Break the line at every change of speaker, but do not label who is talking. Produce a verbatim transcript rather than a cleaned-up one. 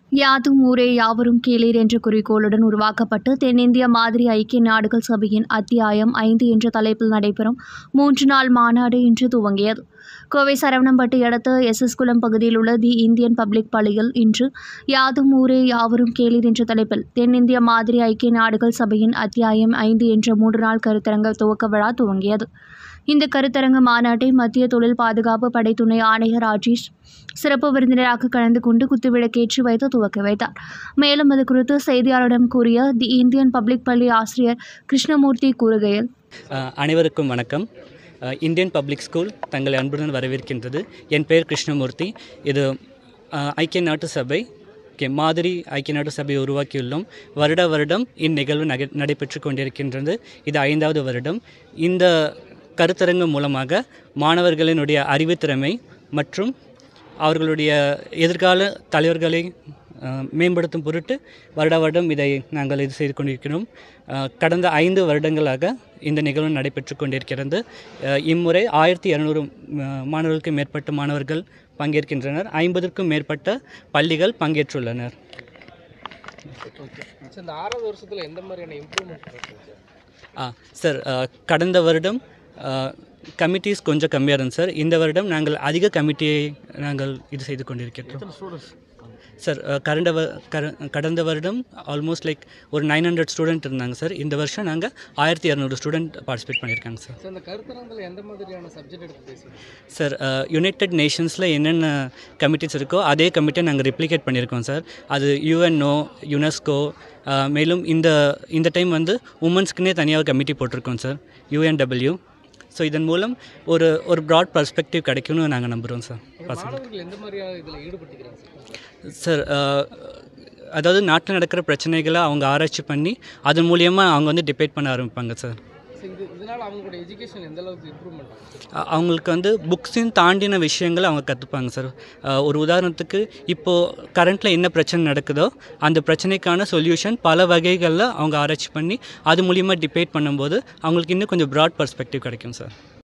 யாதும் ஊரே யாவரும் கேளீர் என்ற குறிக்கோளுடன் உருவாக்கப்பட்டு தென்னிந்திய மாதிரி ஐக்கிய நாடுகள் சபையின் அத்தியாயம் ஐந்து என்ற தலைப்பில் நடைபெறும் மூன்று நாள் மாநாடு இன்று துவங்கியது. கோவை சரவணம்பட்டி அடுத்த எஸ் எஸ் குளம் பகுதியில் உள்ள தி இந்தியன் பப்ளிக் பள்ளியில் இன்று யாதும் ஊரே யாவரும் கேளீர் என்ற தலைப்பில் தென்னிந்திய மாதிரி ஐக்கிய நாடுகள் சபையின் அத்தியாயம் ஐந்து என்ற மூன்று நாள் கருத்தரங்க துவக்க விழா துவங்கியது. இந்த கருத்தரங்க மாநாட்டை மத்திய தொழில் பாதுகாப்பு படை துணை ஆணையர் ராஜேஷ் சிறப்பு விருந்தினராக கலந்து கொண்டு குத்துவிளக்கேற்றி வைத்து துவக்கி வைத்தார். மேலும் அது குறித்து செய்தியாளரிடம் கூறிய தி இந்தியன் பப்ளிக் பள்ளி ஆசிரியர் கிருஷ்ணமூர்த்தி கூறுகையில்,
அனைவருக்கும் வணக்கம். இந்தியன் பப்ளிக் ஸ்கூல் தங்களை அன்புடன் வரவேற்கின்றது. என் பெயர் கிருஷ்ணமூர்த்தி. இது ஐக்கிய நாட்டு சபை மாதிரி ஐக்கிய நாட்டு சபையை உருவாக்கியுள்ளோம். வருட வருடம் இந்நிகழ்வு நகை நடைபெற்று கொண்டிருக்கின்றது. இது ஐந்தாவது வருடம். இந்த கருத்தரங்கு மூலமாக மாணவர்களினுடைய அறிவுத்திறமை மற்றும் அவர்களுடைய எதிர்கால தலைவர்களை மேம்படுத்தும் பொருட்டு வருட வருடம் இதை நாங்கள் இது செய்து கொண்டிருக்கிறோம். கடந்த ஐந்து வருடங்களாக இந்த நிகழ்வு நடைபெற்று கொண்டிருக்கிறது. இம்முறை ஆயிரத்தி இரநூறு மாணவர்களுக்கு மேற்பட்ட மாணவர்கள் பங்கேற்கின்றனர். ஐம்பதுக்கும் மேற்பட்ட பள்ளிகள் பங்கேற்றுள்ளனர்.
இந்த ஆறாவது வருஷத்தில் எந்த மாதிரியான இம்ப்ரூவ்மெண்ட்?
ஆ சார், கடந்த வருடம் கமிட்டிஸ் கொஞ்சம் கம்மியாக இருந்துச்சு சார். இந்த வருடம் நாங்கள் அதிக கமிட்டியை நாங்கள் இது செய்து கொண்டிருக்கிறோம் சார். கடந்த கடந்த வருடம் ஆல்மோஸ்ட் லைக் ஒரு நைன் ஹண்ட்ரட் ஸ்டூடெண்ட் இருந்தாங்க சார். இந்த வருஷம் நாங்கள் ஆயிரத்தி இரநூறு ஸ்டூடெண்ட் பார்ட்டிசிபேட் பண்ணியிருக்காங்க சார்.
இந்த கருத்தரங்கில் எந்த மாதிரியான சப்ஜெக்ட் எடுத்து பேசுகிறோம்
சார்? யுனைடெட் நேஷன்ஸில் என்னென்ன கமிட்டிஸ் இருக்கோ அதே கமிட்டியை நாங்கள் ரெப்ளிகேட் பண்ணியிருக்கோம் சார். அது யுஎன்ஓ, யுனெஸ்கோ, மேலும் இந்த இந்த டைம் வந்து உமன்ஸ்க்குன்னே தனியாக கமிட்டி போட்டிருக்கோம் சார், யூஎன்டபிள்யூ. ஸோ இதன் மூலம் ஒரு ஒரு ப்ராட் பர்ஸ்பெக்டிவ் கிடைக்கும்னு நாங்கள் நம்புகிறோம் சார்.
மாணவர்கள் எந்த மாதிரியாக இதில் ஈடுபட்டுக்கிறாங்க
சார்? அதாவது நாட்டில் நடக்கிற பிரச்சனைகளை அவங்க ஆராய்ச்சி பண்ணி அதன் மூலியமாக அவங்க வந்து டிபேட் பண்ண ஆரம்பிப்பாங்க சார்.
இதனால் அவங்களோட எஜுகேஷன் எந்த அளவுக்கு இம்ப்ரூவ்மெண்ட் ஆகும்?
அவங்களுக்கு வந்து புக்ஸின் தாண்டின விஷயங்களை அவங்க கற்றுப்பாங்க சார். ஒரு உதாரணத்துக்கு இப்போது கரண்ட்டில் என்ன பிரச்சனை நடக்குதோ அந்த பிரச்சனைக்கான சொல்யூஷன் பல வகைகளில் அவங்க ஆராய்ச்சி பண்ணி அது மூலிமா டிபேட் பண்ணும்போது அவங்களுக்கு இன்னும் கொஞ்சம் ப்ராட் பர்ஸ்பெக்டிவ் கிடைக்கும் சார்.